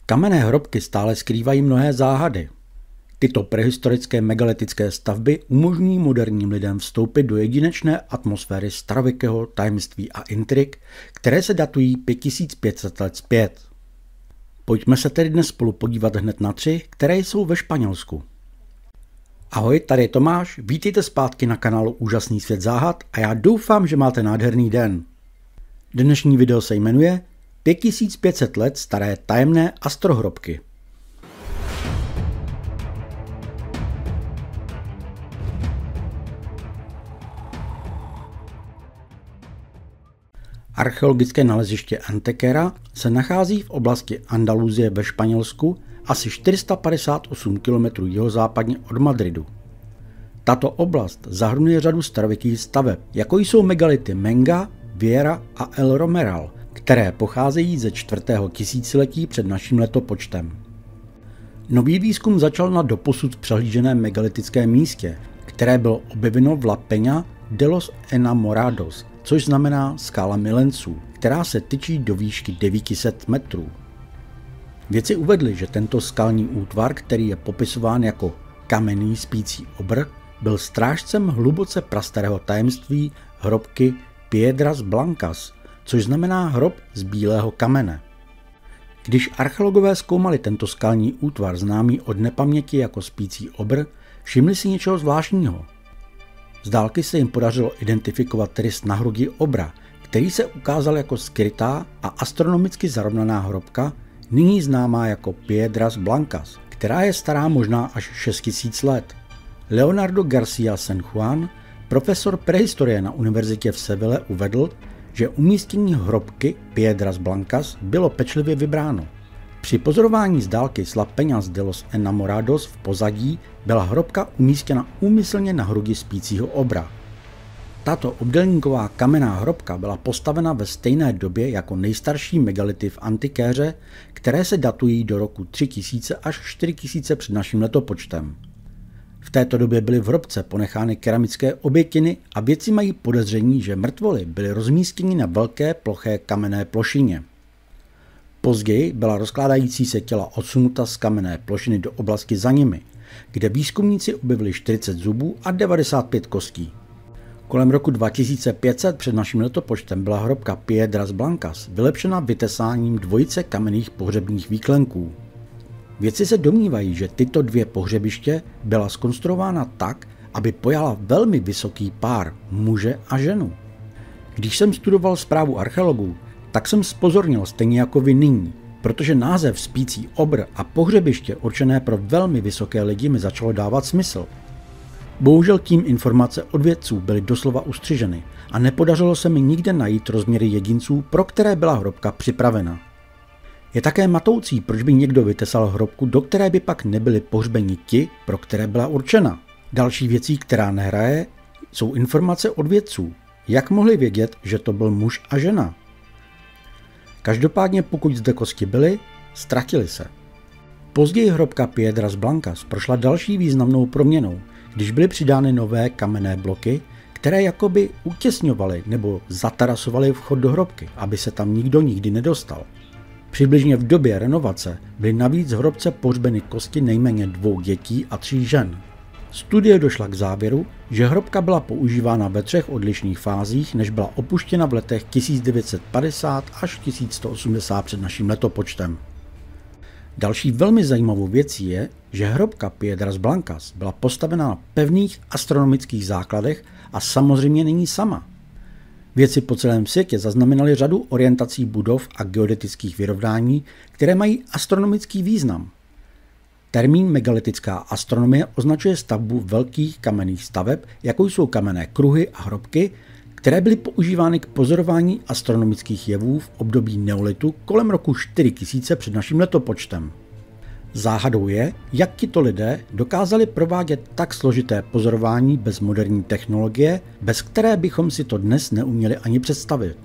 Kamenné hrobky stále skrývají mnohé záhady. Tyto prehistorické megalitické stavby umožňují moderním lidem vstoupit do jedinečné atmosféry starověkého tajemství a intrik, které se datují 5500 let zpět. Pojďme se tedy dnes spolu podívat hned na 3, které jsou ve Španělsku. Ahoj, tady je Tomáš, vítejte zpátky na kanálu Úžasný svět záhad a já doufám, že máte nádherný den. Dnešní video se jmenuje 5500 let staré tajemné astrohrobky. Archeologické naleziště Antequera se nachází v oblasti Andalusie ve Španělsku asi 458 km jihozápadně od Madridu. Tato oblast zahrnuje řadu starověkých staveb, jako jsou megality Menga, Viera a El Romeral, které pocházejí ze 4. tisíciletí před naším letopočtem. Nový výzkum začal na doposud přehlíženém megalitickém místě, které bylo objeveno v La Peña de los Enamorados, což znamená skála milenců, která se tyčí do výšky 900 metrů. Vědci uvedli, že tento skalní útvar, který je popisován jako kamenný spící obr, byl strážcem hluboce prastarého tajemství hrobky Piedras Blancas, což znamená hrob z bílého kamene. Když archeologové zkoumali tento skalní útvar známý od nepaměti jako spící obr, všimli si něčeho zvláštního. Z dálky se jim podařilo identifikovat rys na hrudi obra, který se ukázal jako skrytá a astronomicky zarovnaná hrobka, nyní známá jako Piedras Blancas, která je stará možná až 6000 let. Leonardo García San Juan, profesor prehistorie na univerzitě v Seville, uvedl, že umístění hrobky Piedras Blancas bylo pečlivě vybráno. Při pozorování z dálky z La Peñas de los Enamorados v pozadí byla hrobka umístěna úmyslně na hrudi spícího obra. Tato obdélníková kamenná hrobka byla postavena ve stejné době jako nejstarší megality v Antikéře, které se datují do roku 3000 až 4000 před naším letopočtem. V této době byly v hrobce ponechány keramické obětiny a vědci mají podezření, že mrtvoly byly rozmístěny na velké ploché kamenné plošině. Později byla rozkládající se těla odsunuta z kamenné plošiny do oblasti za nimi, kde výzkumníci objevili 40 zubů a 95 kostí. Kolem roku 2500 před naším letopočtem byla hrobka Piedras Blancas vylepšena vytesáním dvojice kamenných pohřebních výklenků. Vědci se domnívají, že tyto dvě pohřebiště byla zkonstruována tak, aby pojala velmi vysoký pár muže a ženu. Když jsem studoval zprávu archeologů, tak jsem zpozornil stejně jako vy nyní, protože název spící obr a pohřebiště určené pro velmi vysoké lidi mi začalo dávat smysl. Bohužel tím informace od vědců byly doslova ustřiženy a nepodařilo se mi nikde najít rozměry jedinců, pro které byla hrobka připravena. Je také matoucí, proč by někdo vytesal hrobku, do které by pak nebyli pohřbeni ti, pro které byla určena. Další věcí, která nehraje, jsou informace od vědců. Jak mohli vědět, že to byl muž a žena? Každopádně pokud zde kosti byly, ztratily se. Později hrobka Piedras Blancas prošla další významnou proměnou, když byly přidány nové kamenné bloky, které jakoby utěsňovaly nebo zatarasovaly vchod do hrobky, aby se tam nikdo nikdy nedostal. Přibližně v době renovace byly navíc v hrobce pohřbeny kosti nejméně 2 dětí a 3 žen. Studie došla k závěru, že hrobka byla používána ve 3 odlišných fázích, než byla opuštěna v letech 1950 až 1180 před naším letopočtem. Další velmi zajímavou věcí je, že hrobka Piedras Blancas byla postavena na pevných astronomických základech a samozřejmě není sama. Vědci po celém světě zaznamenali řadu orientací budov a geodetických vyrovnání, které mají astronomický význam. Termín megalitická astronomie označuje stavbu velkých kamenných staveb, jako jsou kamenné kruhy a hrobky, které byly používány k pozorování astronomických jevů v období neolitu kolem roku 4000 před naším letopočtem. Záhadou je, jak tito lidé dokázali provádět tak složité pozorování bez moderní technologie, bez které bychom si to dnes neuměli ani představit.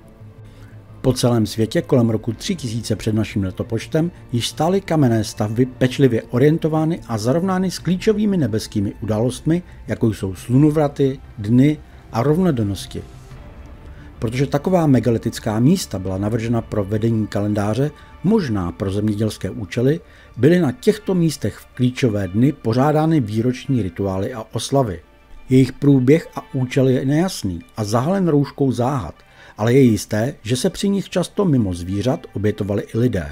Po celém světě kolem roku 3000 před naším letopočtem již stály kamenné stavby pečlivě orientovány a zarovnány s klíčovými nebeskými událostmi, jako jsou slunovraty, dny a rovnodennosti. Protože taková megalitická místa byla navržena pro vedení kalendáře, možná pro zemědělské účely, byly na těchto místech v klíčové dny pořádány výroční rituály a oslavy. Jejich průběh a účel je nejasný a zahalen rouškou záhad, ale je jisté, že se při nich často mimo zvířat obětovali i lidé.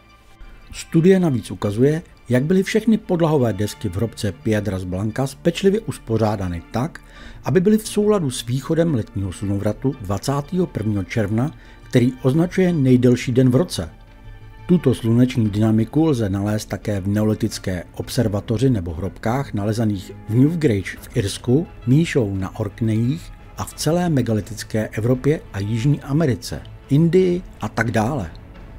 Studie navíc ukazuje, jak byly všechny podlahové desky v hrobce Piedras Blancas pečlivě uspořádány tak, aby byly v souladu s východem letního slunovratu 21. června, který označuje nejdelší den v roce. Tuto sluneční dynamiku lze nalézt také v neolitické observatoři nebo hrobkách nalezaných v Newgrange v Irsku, Míšou na Orkneyích a v celé megalitické Evropě a Jižní Americe, Indii a tak dále.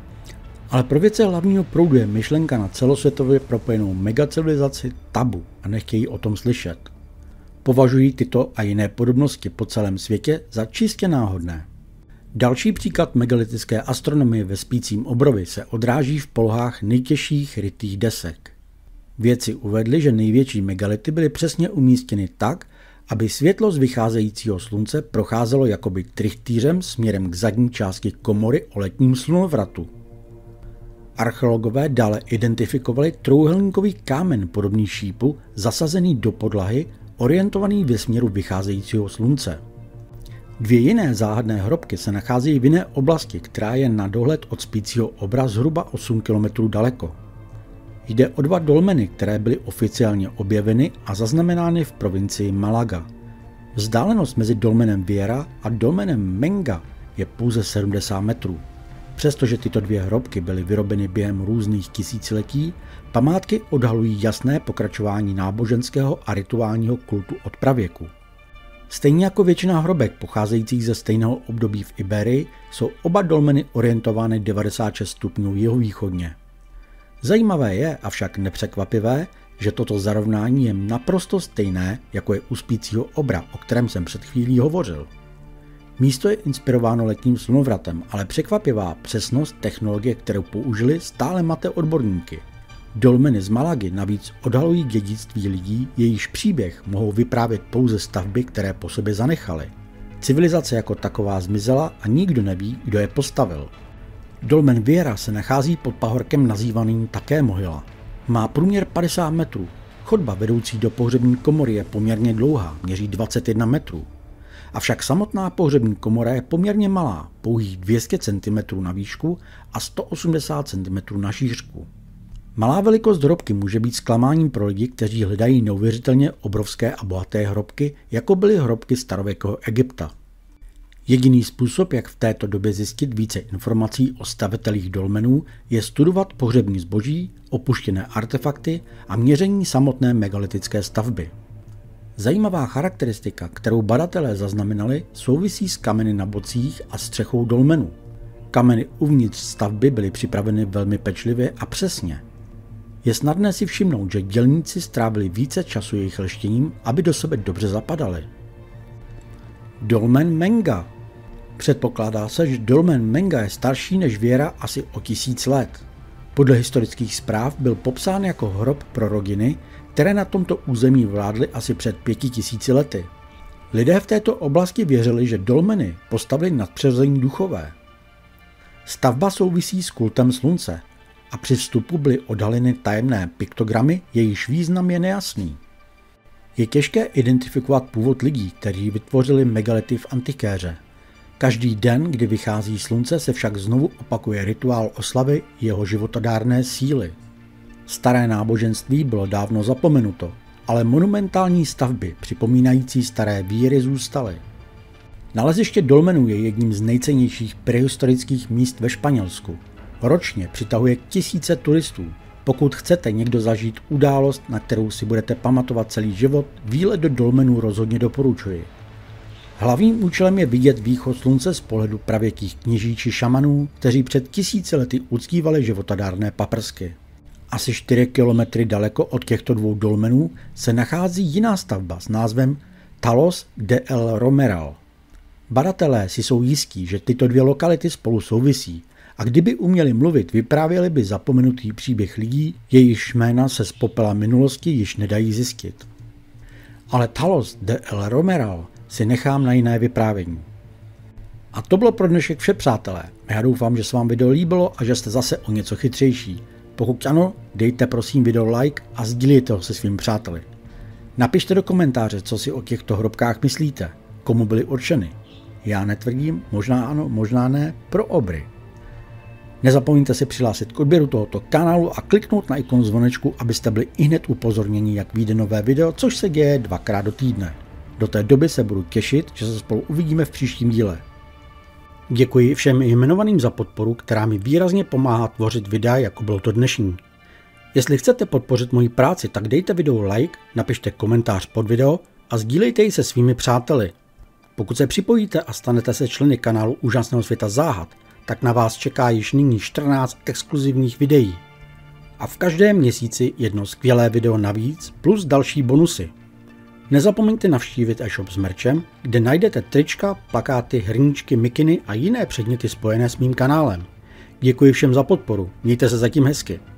Ale pro vědce hlavního proudu je myšlenka na celosvětově propojenou megacivilizaci tabu a nechtějí o tom slyšet. Považují tyto a jiné podobnosti po celém světě za čistě náhodné. Další příklad megalitické astronomie ve spícím obrovi se odráží v polohách nejtěžších rytých desek. Vědci uvedli, že největší megality byly přesně umístěny tak, aby světlo z vycházejícího slunce procházelo jakoby trichtýřem směrem k zadní části komory o letním slunovratu. Archeologové dále identifikovali trojúhelníkový kámen podobný šípu zasazený do podlahy, orientovaný ve směru vycházejícího slunce. Dvě jiné záhadné hrobky se nacházejí v jiné oblasti, která je na dohled od spícího obra zhruba 8 km daleko. Jde o dva dolmeny, které byly oficiálně objeveny a zaznamenány v provincii Malaga. Vzdálenost mezi dolmenem Viera a dolmenem Menga je pouze 70 metrů. Přestože tyto dvě hrobky byly vyrobeny během různých tisíciletí, památky odhalují jasné pokračování náboženského a rituálního kultu od pravěku. Stejně jako většina hrobek pocházejících ze stejného období v Iberii jsou oba dolmeny orientovány 96 stupňů jihovýchodně. Zajímavé je, avšak nepřekvapivé, že toto zarovnání je naprosto stejné, jako je u spícího obra, o kterém jsem před chvílí hovořil. Místo je inspirováno letním slunovratem, ale překvapivá přesnost technologie, kterou použili, stále mate odborníky. Dolmeny z Malagy navíc odhalují dědictví lidí, jejichž příběh mohou vyprávět pouze stavby, které po sobě zanechaly. Civilizace jako taková zmizela a nikdo neví, kdo je postavil. Dolmen Viera se nachází pod pahorkem nazývaným také Mohyla. Má průměr 50 metrů. Chodba vedoucí do pohřební komory je poměrně dlouhá, měří 21 metrů. Avšak samotná pohřební komora je poměrně malá, pouhých 200 cm na výšku a 180 cm na šířku. Malá velikost hrobky může být zklamáním pro lidi, kteří hledají neuvěřitelně obrovské a bohaté hrobky, jako byly hrobky starověkého Egypta. Jediný způsob, jak v této době zjistit více informací o stavitelích dolmenů, je studovat pohřební zboží, opuštěné artefakty a měření samotné megalitické stavby. Zajímavá charakteristika, kterou badatelé zaznamenali, souvisí s kameny na bocích a střechou dolmenů. Kameny uvnitř stavby byly připraveny velmi pečlivě a přesně. Je snadné si všimnout, že dělníci strávili více času jejich leštěním, aby do sebe dobře zapadali. Dolmen Menga. Předpokládá se, že dolmen Menga je starší než Viera asi o 1000 let. Podle historických zpráv byl popsán jako hrob pro rodiny, které na tomto území vládly asi před 5000 lety. Lidé v této oblasti věřili, že dolmeny postavili nadpřirození duchové. Stavba souvisí s kultem slunce a při vstupu byly odhaleny tajemné piktogramy, jejichž význam je nejasný. Je těžké identifikovat původ lidí, kteří vytvořili megality v antikéře. Každý den, kdy vychází slunce, se však znovu opakuje rituál oslavy jeho životadárné síly. Staré náboženství bylo dávno zapomenuto, ale monumentální stavby připomínající staré víry zůstaly. Naleziště dolmenů je jedním z nejcennějších prehistorických míst ve Španělsku. Ročně přitahuje tisíce turistů. Pokud chcete někdo zažít událost, na kterou si budete pamatovat celý život, výlet do dolmenů rozhodně doporučuji. Hlavním účelem je vidět východ slunce z pohledu pravěkých kněží či šamanů, kteří před 1000 lety uctívali životadárné paprsky. Asi 4 kilometry daleko od těchto dvou dolmenů se nachází jiná stavba s názvem Talos de el Romeral. Badatelé si jsou jistí, že tyto dvě lokality spolu souvisí a kdyby uměli mluvit, vyprávěli by zapomenutý příběh lidí, jejichž jména se z popela minulosti již nedají zjistit. Ale Talos de el Romeral si nechám na jiné vyprávění. A to bylo pro dnešek vše, přátelé. Já doufám, že se vám video líbilo a že jste zase o něco chytřejší. Pokud ano, dejte prosím video like a sdílejte ho se svými přáteli. Napište do komentáře, co si o těchto hrobkách myslíte, komu byly určeny. Já netvrdím, možná ano, možná ne, pro obry. Nezapomeňte se přihlásit k odběru tohoto kanálu a kliknout na ikon zvonečku, abyste byli ihned upozorněni, jak vyjde nové video, což se děje 2krát do týdne. Do té doby se budu těšit, že se spolu uvidíme v příštím díle. Děkuji všem jmenovaným za podporu, která mi výrazně pomáhá tvořit videa, jako bylo to dnešní. Jestli chcete podpořit moji práci, tak dejte videu like, napište komentář pod video a sdílejte ji se svými přáteli. Pokud se připojíte a stanete se členy kanálu Úžasného světa záhad, tak na vás čeká již nyní 14 exkluzivních videí. A v každém měsíci jedno skvělé video navíc plus další bonusy. Nezapomeňte navštívit e-shop s merčem, kde najdete trička, plakáty, hrníčky, mikiny a jiné předměty spojené s mým kanálem. Děkuji všem za podporu, mějte se zatím hezky.